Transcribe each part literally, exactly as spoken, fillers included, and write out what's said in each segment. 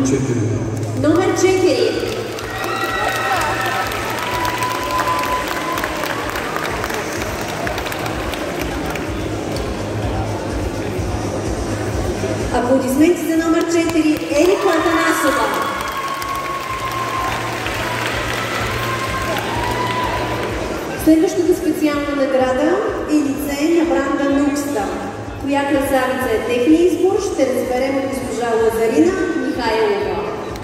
четири. Номер четири. Аплодисменти за номер четири Ерика Атанасова. Следващата специална награда е лице на бранда Нукста. Коя красавица е техния избор, ще разберем от госпожа Лазарина Михайлова.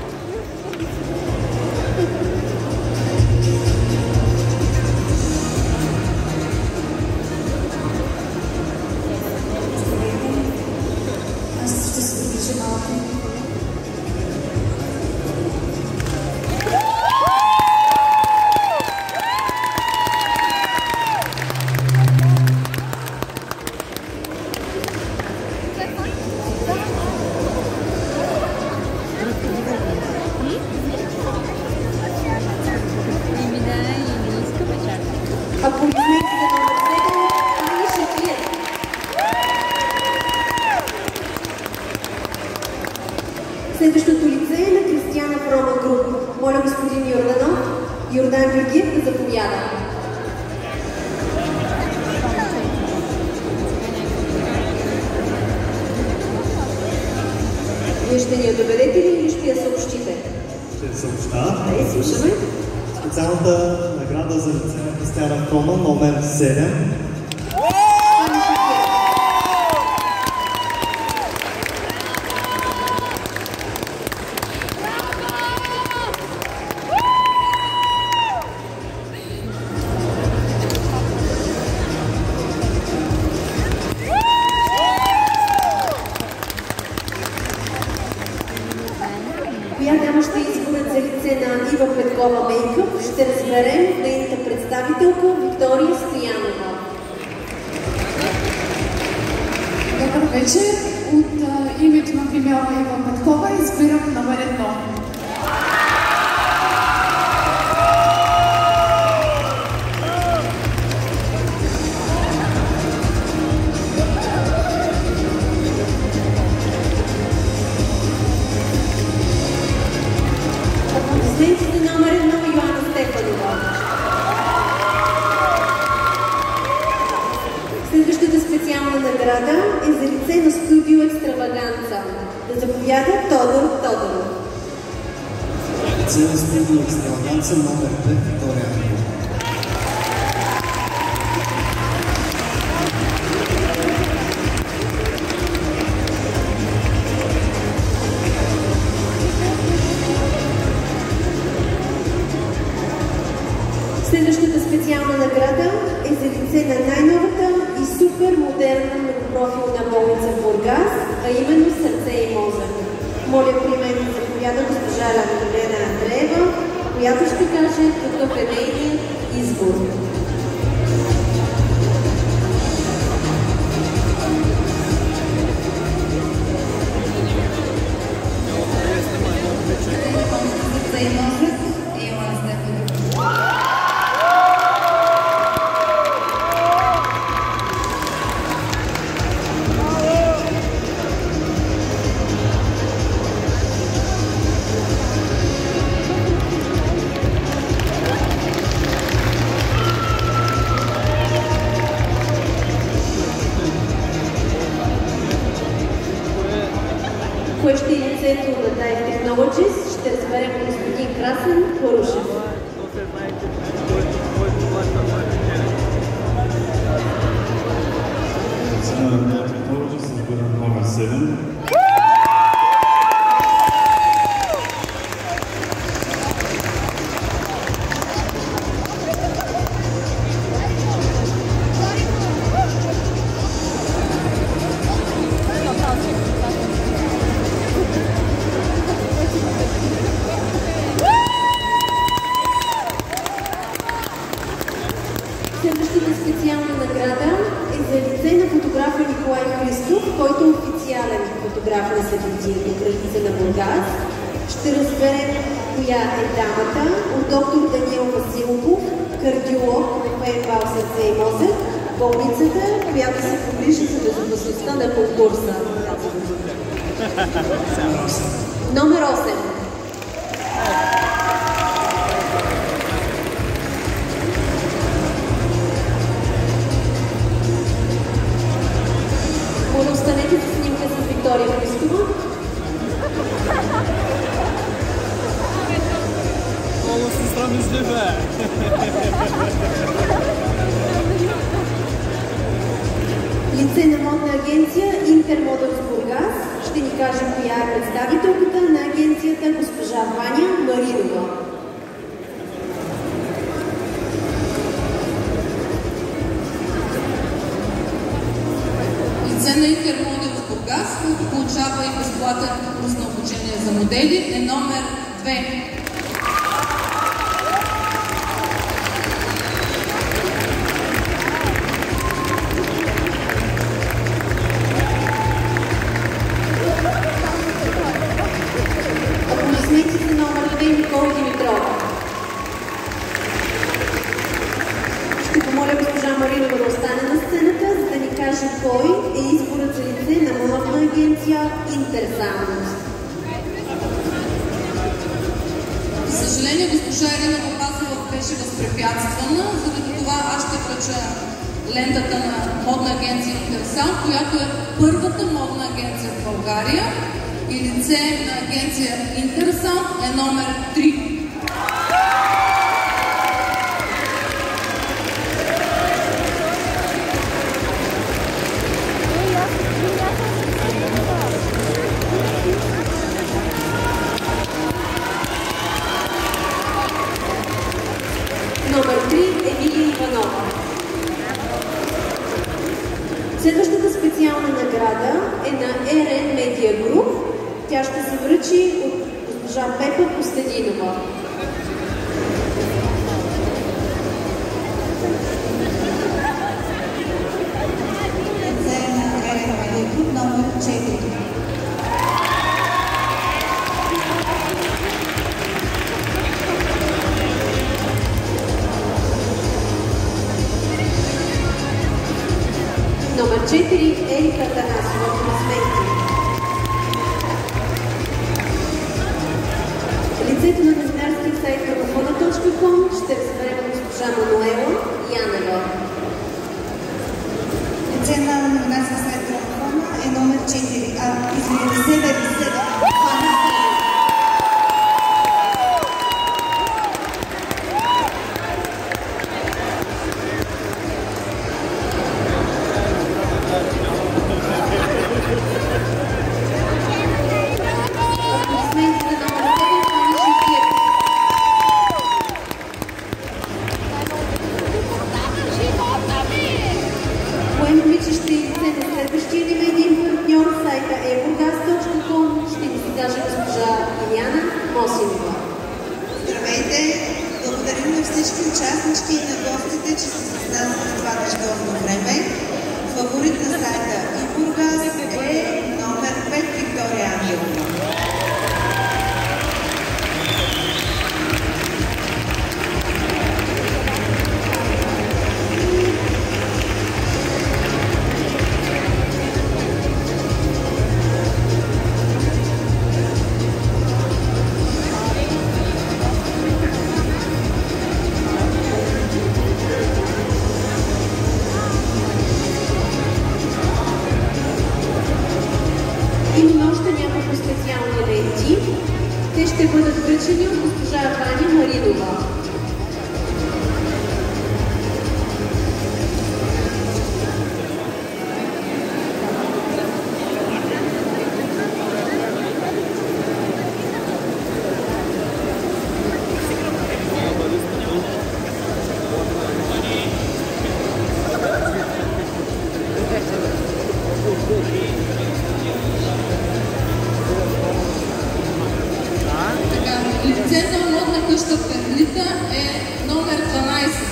Аз ще се движа малко. Следващото лице е на Кристияна Прома Груп. Моля господин Йорданов, Йордан Георгиев да заповяда. Вие ще ни я доведете ли или ще я съобщите? Ще я съобща. Дай, слушаме. Специалната награда за лице на Кристияна Прома, номер седем. Коя дама ще изборят за лице на Ива Петкова Мейкъп, ще разберем нейната представителка Виктория Стоянова. Добър вечер. От а, името на премиера Ива Петкова избирам номер едно. Аплодисменти за номер едно Йоанна Стефанова. Следващата специална награда е за лице на студио Екстраваганца. Да заповяда Тодор Тодоров. Лице на студио Екстраваганца, номер пет Виктория. Следващата специална награда е за лице на най-новата и супер модерна многопрофилна болница в Бургас, а именно Сърце и мозък. Моля при мен да заповяда госпожа Лена Андреева, която ще каже какъв е нейният избор. Сърце и мозък и Йоанна Стефанова. Кое ще е лицето на Dive Technologies, ще разберем от господин Красен Порушев. Лице на Dive Technologies, избирам номер седем. Следващата специална награда е за лице на фотографа Николай Христов, който е официален фотограф на събитието Кралица на Бургас. Ще разберем коя е дамата от доктор Даниел Василков, кардиолог в ПМБАЛ Сърце и мозък, болницата, която се погрижи за безопасността на конкурса. Номер осем. Моля, останете за снимка с Виктория Христова. Много се срамежливе. Лице на модна агенция Интермодърс Бургас ще ни каже коя е представителката на агенцията госпожа Ваня Маринова. Лице на Интермодърс Бургас, който получава и безплатен курс на обучение за модели, е номер две. Ще помоля госпожа Маринова да остане на сцената, за да ни каже кой е изборът за лице на модна агенция Интерсаунд. За съжаление, госпожа Ирина Попазова беше възпрепятствана, заради това аз ще връча лентата на модна агенция Интерсаунд, която е първата модна агенция в България, и лице на агенция Интерсаунд е номер три. Номер три Емилия Иванова. Следващата специална награда е на ар ен Media Group. Тя ще се връчи от госпожа Пепа Костадинова. Лице на ар ен Media Group номер четири. Номер четири Ерика Танасова. Аплодисменти. Лицето на новинарския сайт Грамофона точка ком ще разберем от госпожа Мануела Янева. Лице на новинарския сайт Грамофона е номер четири. А, извинете, седем, седем. Здравейте! Благодарим на всички участнички и на гостите, че сте с нас на това дъждовно време. Фаворит на сайта и Бургас е номер пет Виктория Ангелова. Имаме още няколко специални ленти. Те ще бъдат връчени от госпожа Ваня Маринова. Лицето на модна къща Перлита е номер дванайсет.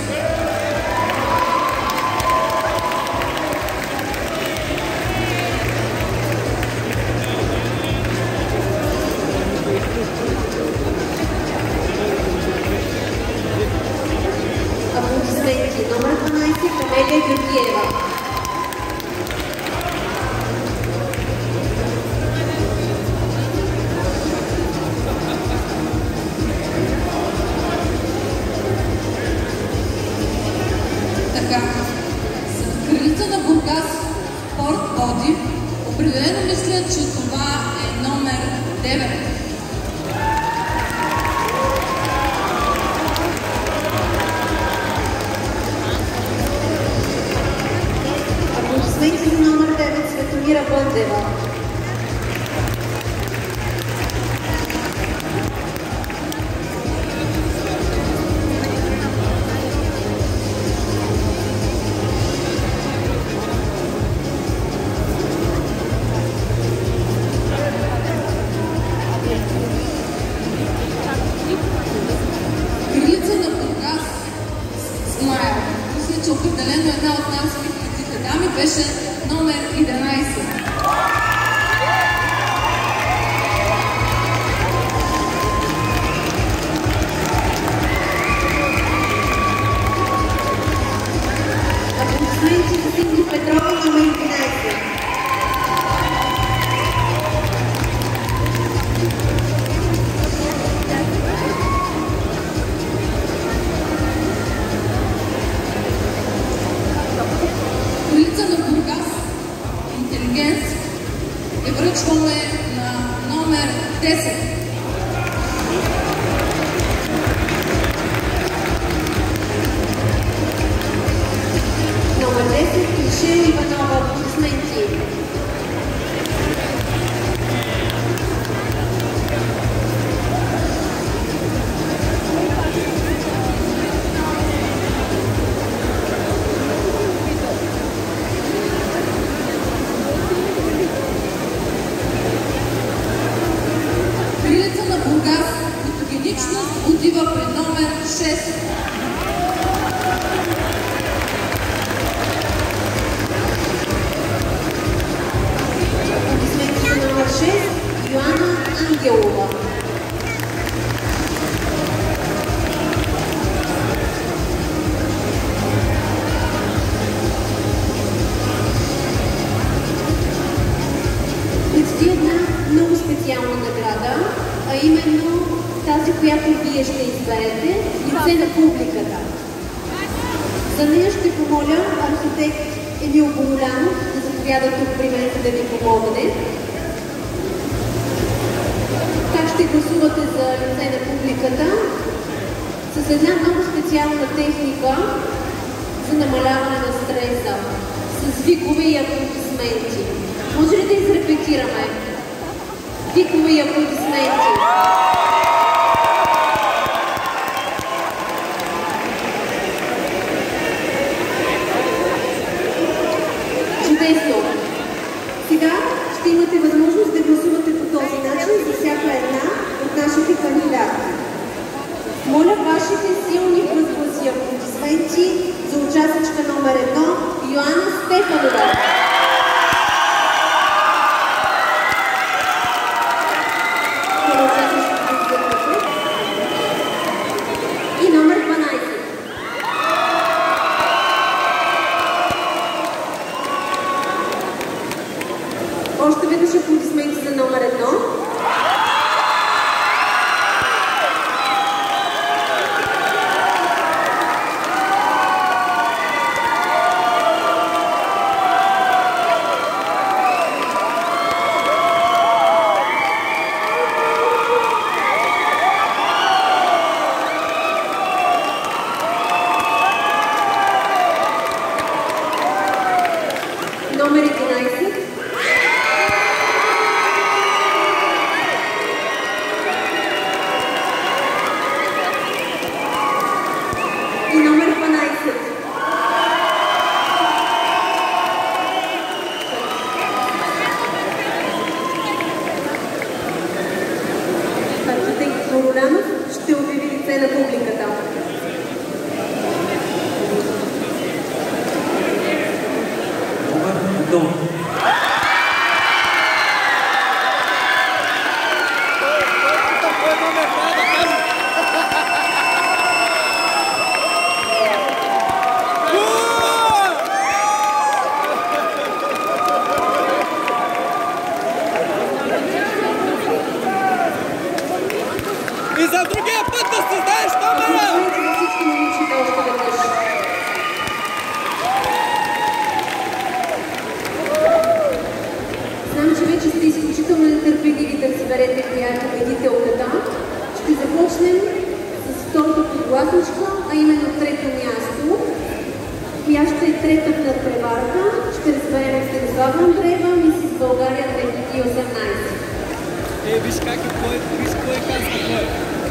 Аплодисменти. Номер дванайсет Камелия Георгиева. препоръчваме на номер десет. Номер десет, Мишел Иванова, аплодисменти. Крилеца на Бургас, фотогеничност отива при номер шест. Номер шест, Йоанна Ангелова. Предстои една много специална награда, а именно тази, която вие ще изберете, лице на публиката. За нея ще помоля архитект Емил Боролянов да заповяда тук при мен, да ви помогне. Как ще гласувате за лице на публиката? С една много специална техника за намаляване на стреса, с викове и аплодисменти. Може ли да изрепетираме? Викове и аплодисменти. Чудесно! Сега ще имате възможност да гласувате по този начин за всяка една от нашите кандидати. Моля вашите силни възгласи и аплодисменти за участничка номер едно Йоанна Стефанова. И номер дванайсет. Още веднъж аплодисменти за номер едно. Номер единайсет. И номер дванайсет. Архитект Боролянов ще обяви лице на публиката. Номер И за другия път да си знаеш номера! Всички момичета още веднъж. Знам, че вече сте изключително нетърпеливи да разберете коя е победителката. Ще започнем с втората подгласничка, а именно трето място. Коя ще е третата надпреварка? Ще разберем Станислава Андреева, Мисис България две хиляди и осемнайсет. Е, виж как е, кой, виж кой казва кой.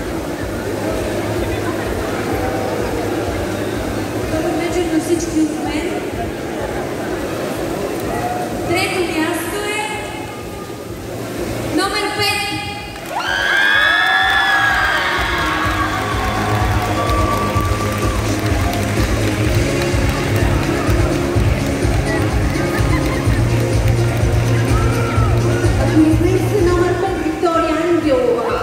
Добър вечер на всички от мен. Трето място е номер пет. Аплодисменти за номер пет Виктория Ангелова.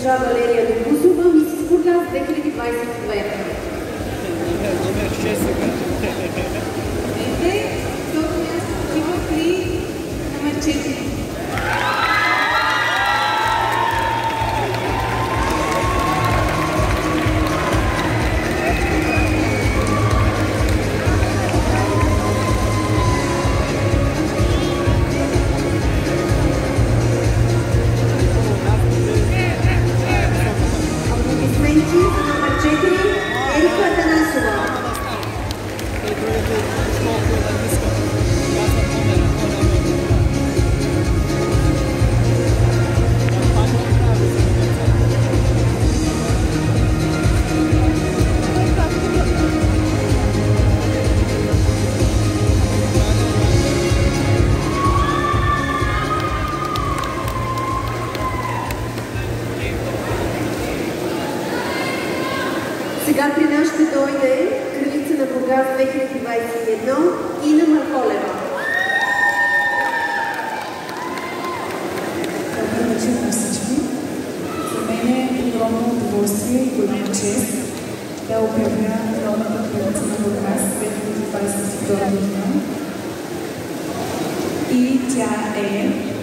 госпожа Валерия Лебусова, мисис Бургас две хиляди двадесет и две. Номер шест сега. Здравейте, второ място отива при номер четири. Аплодисменти за номер четири Ерика Атанасова. Сега при нас ще дойде кралица на Бургас две хиляди двадесет и едно Ина Марколева. Добър вечер на всички. За мен е огромно удоволствие и голяма чест да обявя новата кралица на Бургас две хиляди двадесет и втора година. И тя е